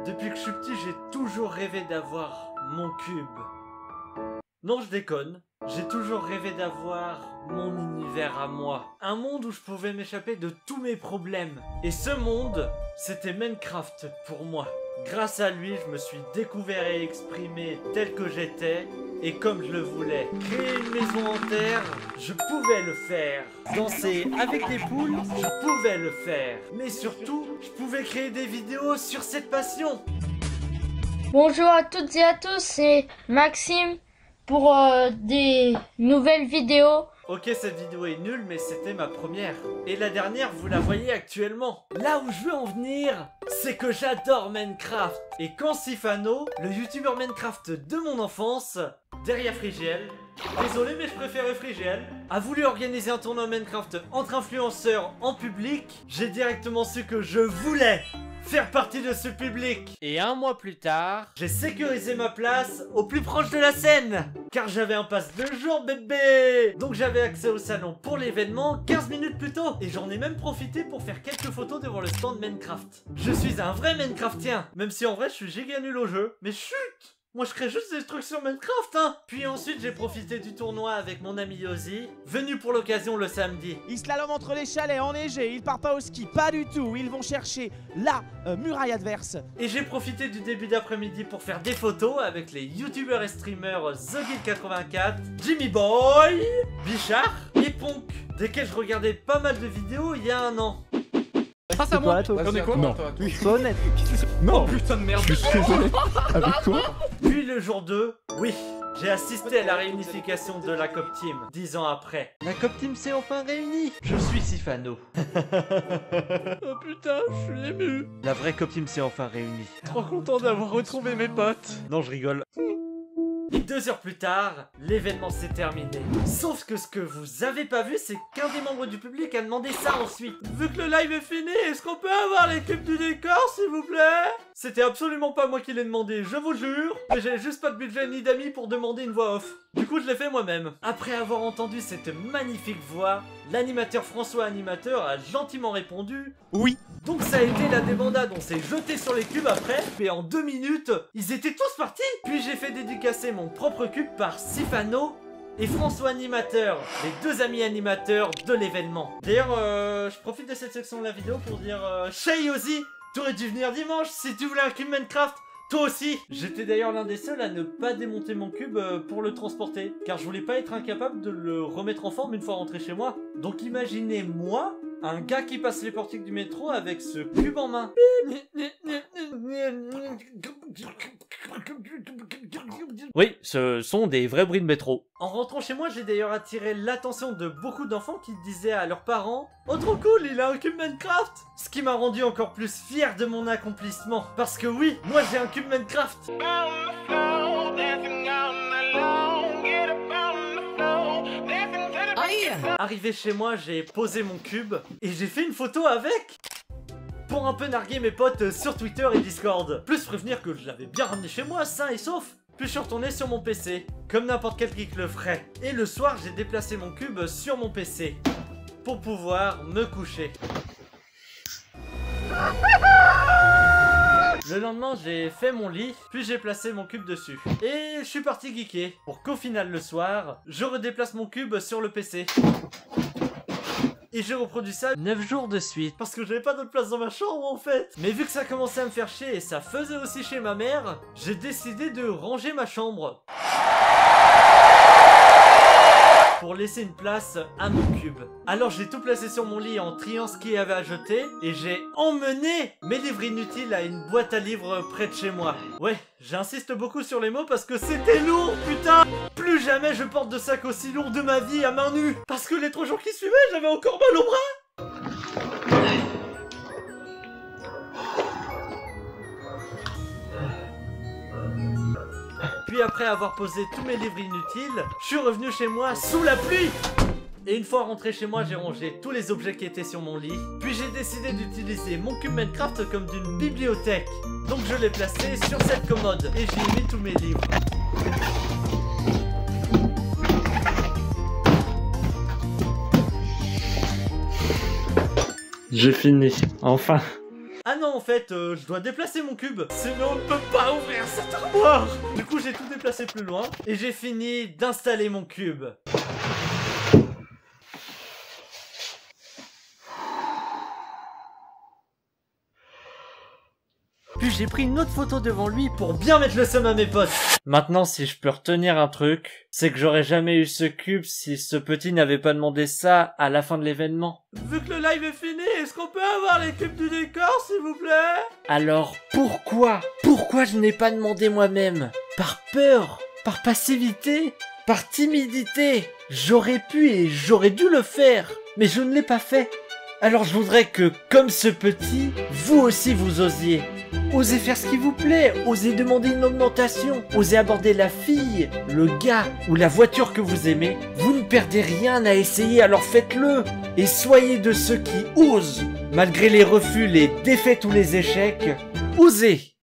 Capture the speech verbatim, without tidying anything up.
Depuis que je suis petit, j'ai toujours rêvé d'avoir mon cube. Non, je déconne. J'ai toujours rêvé d'avoir mon univers à moi. Un monde où je pouvais m'échapper de tous mes problèmes. Et ce monde, c'était Minecraft pour moi. Grâce à lui, je me suis découvert et exprimé tel que j'étais et comme je le voulais. Créer une maison en terre, je pouvais le faire. Danser avec des poules, je pouvais le faire. Mais surtout, je pouvais créer des vidéos sur cette passion. Bonjour à toutes et à tous, c'est Maxime pour euh, des nouvelles vidéos. Ok, cette vidéo est nulle, mais c'était ma première. Et la dernière, vous la voyez actuellement. Là où je veux en venir, c'est que j'adore Minecraft. Et quand Sifano, le youtubeur Minecraft de mon enfance, derrière Frigiel, désolé mais je préfère Frigiel, a voulu organiser un tournoi Minecraft entre influenceurs en public, j'ai directement su que je voulais faire partie de ce public. Et un mois plus tard, j'ai sécurisé ma place au plus proche de la scène, car j'avais un pass de jour bébé. Donc j'avais accès au salon pour l'événement quinze minutes plus tôt. Et j'en ai même profité pour faire quelques photos devant le stand Minecraft. Je suis un vrai Minecraftien, même si en vrai je suis giga nul au jeu. Mais chut! Moi je crée juste des trucs sur Minecraft hein. Puis ensuite j'ai profité du tournoi avec mon ami Yosi, venu pour l'occasion le samedi. Ils slalom entre les chalets enneigés, ils partent pas au ski, pas du tout. Ils vont chercher la euh, muraille adverse. Et j'ai profité du début d'après-midi pour faire des photos avec les youtubeurs et streamers TheGuild quatre-vingt-quatre, Jimmy Boy, Bichard et Ponk, desquels je regardais pas mal de vidéos il y a un an. Ah, c'est à moi. J'en ai quoi? Non. Sois honnête. Non. Oh putain de merde. Je suis désolé. Avec toi. Puis le jour deux, oui, j'ai assisté à la réunification de la Cop Team, dix ans après. La Cop Team s'est enfin réunie. Je suis Sifano. Oh putain, je suis ému. La vraie Cop Team s'est enfin réunie. Trop content d'avoir retrouvé mes potes. Non, je rigole. Et deux heures plus tard, l'événement s'est terminé. Sauf que ce que vous avez pas vu, c'est qu'un des membres du public a demandé ça ensuite. Vu que le live est fini, est-ce qu'on peut avoir l'équipe du décor, s'il vous plaît? C'était absolument pas moi qui l'ai demandé, je vous jure. Mais j'avais juste pas de budget ni d'amis pour demander une voix off. Du coup, je l'ai fait moi-même. Après avoir entendu cette magnifique voix, l'animateur François Animateur a gentiment répondu oui. Donc ça a été la débandade, on s'est jeté sur les cubes après, et en deux minutes, ils étaient tous partis. Puis j'ai fait dédicacer mon propre cube par Sifano et François Animateur, les deux amis animateurs de l'événement. D'ailleurs, euh, je profite de cette section de la vidéo pour dire euh, Chez Yosi, t'aurais dû venir dimanche si tu voulais un cube Minecraft. Toi aussi. J'étais d'ailleurs l'un des seuls à ne pas démonter mon cube pour le transporter, car je voulais pas être incapable de le remettre en forme une fois rentré chez moi. Donc imaginez moi, un gars qui passe les portiques du métro avec ce cube en main. Oui, ce sont des vrais bruits de métro. En rentrant chez moi, j'ai d'ailleurs attiré l'attention de beaucoup d'enfants qui disaient à leurs parents « Oh trop cool, il a un cube Minecraft !» Ce qui m'a rendu encore plus fier de mon accomplissement. Parce que oui, moi j'ai un cube Minecraft. Arrivé chez moi, j'ai posé mon cube et j'ai fait une photo avec pour un peu narguer mes potes sur Twitter et Discord. Plus prévenir que je l'avais bien ramené chez moi, sain et sauf. Puis je suis retourné sur mon P C, comme n'importe quel geek le ferait. Et le soir, j'ai déplacé mon cube sur mon P C pour pouvoir me coucher. Le lendemain, j'ai fait mon lit, puis j'ai placé mon cube dessus. Et je suis parti geeker, pour qu'au final, le soir, je redéplace mon cube sur le P C. Et j'ai reproduit ça neuf jours de suite, parce que j'avais pas d'autre place dans ma chambre en fait. Mais vu que ça commençait à me faire chier et ça faisait aussi chez ma mère, j'ai décidé de ranger ma chambre pour laisser une place à mon cube. Alors j'ai tout placé sur mon lit en triant ce qu'il y avait à jeter et j'ai emmené mes livres inutiles à une boîte à livres près de chez moi. Ouais, j'insiste beaucoup sur les mots parce que c'était lourd, putain. Plus jamais je porte de sac aussi lourd de ma vie à main nue. Parce que les trois jours qui suivaient, j'avais encore mal au bras. Puis après avoir posé tous mes livres inutiles, je suis revenu chez moi sous la pluie. Et une fois rentré chez moi, j'ai rangé tous les objets qui étaient sur mon lit. Puis j'ai décidé d'utiliser mon cube Minecraft comme d'une bibliothèque. Donc je l'ai placé sur cette commode et j'y ai mis tous mes livres. J'ai fini, enfin. Ah non, en fait, euh, je dois déplacer mon cube. Sinon, on ne peut pas ouvrir cette armoire. Du coup, j'ai tout déplacé plus loin. Et j'ai fini d'installer mon cube. Puis j'ai pris une autre photo devant lui pour bien mettre le seum à mes potes. Maintenant, si je peux retenir un truc, c'est que j'aurais jamais eu ce cube si ce petit n'avait pas demandé ça à la fin de l'événement. Vu que le live est fini, est-ce qu'on peut avoir les cubes du décor, s'il vous plaît? Alors, pourquoi? Pourquoi je n'ai pas demandé moi-même? Par peur? Par passivité? Par timidité? J'aurais pu et j'aurais dû le faire, mais je ne l'ai pas fait. Alors je voudrais que, comme ce petit, vous aussi vous osiez. Osez faire ce qui vous plaît, osez demander une augmentation, osez aborder la fille, le gars ou la voiture que vous aimez. Vous ne perdez rien à essayer, alors faites-le. Et soyez de ceux qui osent. Malgré les refus, les défaites ou les échecs, osez.